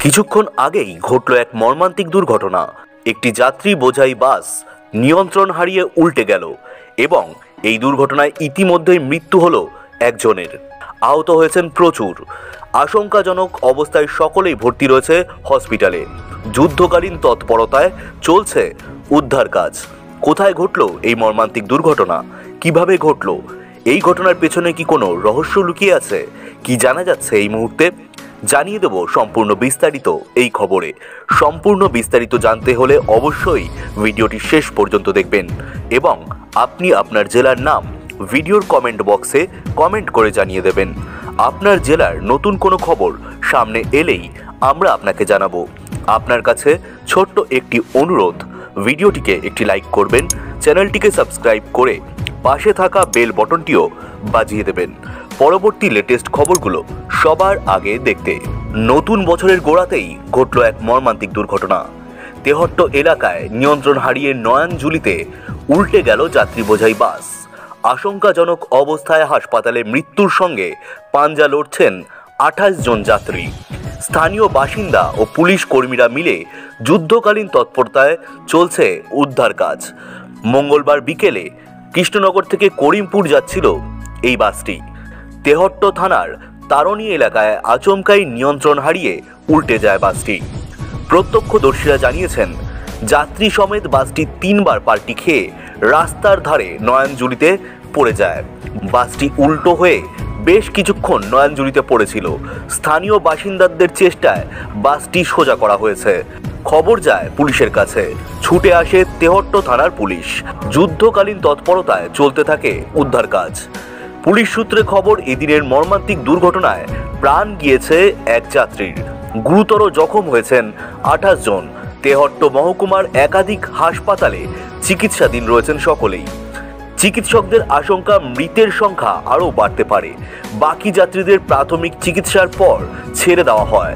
কিছুক্ষণ আগেই ঘটল এক মর্মান্তিক দুর্ঘটনা। একটি যাত্রী বোঝাই বাস নিয়ন্ত্রণ হারিয়ে উল্টে গেল এবং এই দুর্ঘটনায় ইতিমধ্যেই মৃত্যু হলো একজনের। আহত হয়েছেন প্রচুর। আশঙ্কাজনক অবস্থায় সকলেই ভর্তি রয়েছে হসপিটালে। যুদ্ধকালীন তৎপরতায় চলছে উদ্ধার কাজ। কোথায় ঘটল এই মর্মান্তিক দুর্ঘটনা, কিভাবে ঘটল, এই ঘটনার পেছনে কি কোনো রহস্য লুকিয়ে আছে, কি জানা যাচ্ছে এই মুহূর্তে জানিয়ে দেব সম্পূর্ণ বিস্তারিত এই খবরে। সম্পূর্ণ বিস্তারিত জানতে হলে অবশ্যই ভিডিওটি শেষ পর্যন্ত দেখবেন এবং আপনি আপনার জেলার নাম ভিডিওর কমেন্ট বক্সে কমেন্ট করে জানিয়ে দেবেন। আপনার জেলার নতুন কোনো খবর সামনে এলেই আমরা আপনাকে জানাবো। আপনার কাছে ছোট্ট একটি অনুরোধ, ভিডিওটিকে একটি লাইক করবেন, চ্যানেলটিকে সাবস্ক্রাইব করে পাশে থাকা বেল বটনটিও বাজিয়ে দেবেন পরবর্তী লেটেস্ট খবরগুলো সবার আগে দেখতে। নতুন বছরের গোড়াতেই ঘটল এক মর্মান্তিক দুর্ঘটনা। তেহট্ট এলাকায় নিয়ন্ত্রণ হারিয়ে নয়ানজুলিতে উল্টে গেল যাত্রী বোঝাই বাস। আশঙ্কাজনক অবস্থায় হাসপাতালে মৃত্যুর সঙ্গে পাঞ্জা লড়ছেন 28 জন যাত্রী। স্থানীয় বাসিন্দা ও পুলিশ কর্মীরা মিলে যুদ্ধকালীন তৎপরতায় চলছে উদ্ধার কাজ। মঙ্গলবার বিকেলে কৃষ্ণনগর থেকে করিমপুর যাচ্ছিল এই বাসটি। তেহট্ট থানার তারণী এলাকায় আচমকাই নিয়ন্ত্রণ হারিয়ে উল্টে যায় বাসটি। প্রত্যক্ষদর্শীরা জানিয়েছেন, যাত্রী সমেত বাসটি 3 বার পাল্টি খেয়ে রাস্তার ধারে নয়ানজুলিতে পড়ে যায়। বাসটি উল্টো হয়ে বেশ কিছুক্ষণ নয়ানজুলিতে পড়েছিল। স্থানীয় বাসিন্দাদের চেষ্টায় বাসটি সোজা করা হয়েছে। খবর যায় পুলিশের কাছে, ছুটে আসে তেহট্ট থানার পুলিশ। যুদ্ধকালীন তৎপরতায় চলতে থাকে উদ্ধার কাজ। পুলিশ সূত্রে খবর, এদিনের মর্মান্তিক দুর্ঘটনায় প্রাণ গিয়েছে এক যাত্রীর, গুরুতর জখম হয়েছেন 28 জন। তেহট্ট মহকুমার একাধিক হাসপাতালে চিকিৎসাধীন রয়েছেন সকলেই। চিকিৎসকদের আশঙ্কা মৃতের সংখ্যা আরও বাড়তে পারে। বাকি যাত্রীদের প্রাথমিক চিকিৎসার পর ছেড়ে দেওয়া হয়।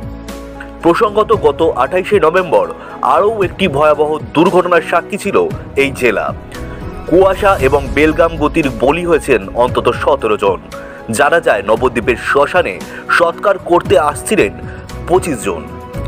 প্রসঙ্গত, গত 28শে নভেম্বর আরও একটি ভয়াবহ দুর্ঘটনার সাক্ষী ছিল এই জেলা। কুয়াশা এবং বেলগাম গতির বলি হয়েছেন অন্তত 17 জন। জানা যায়, নবদ্বীপের শ্মশানে সৎকার করতে আসছিলেন 25 জন।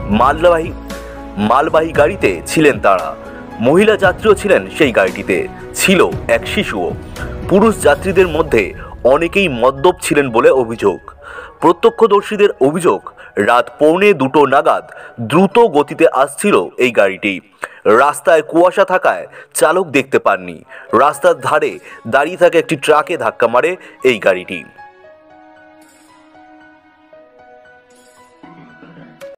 মালবাহী গাড়িতে ছিলেন তারা। মহিলা যাত্রীও ছিলেন সেই গাড়িটিতে, ছিল এক শিশুও। পুরুষ যাত্রীদের মধ্যে অনেকেই মদ্যপ ছিলেন বলে অভিযোগ। প্রত্যক্ষদর্শীদের অভিযোগ, রাত 1:45 নাগাদ দ্রুত গতিতে আসছিল এই গাড়িটি। রাস্তায় কুয়াশা থাকায় চালক দেখতে পাননি। রাস্তার ধারে দাঁড়িয়ে থাকা একটি ট্রাকে ধাক্কা মারে এই গাড়িটি।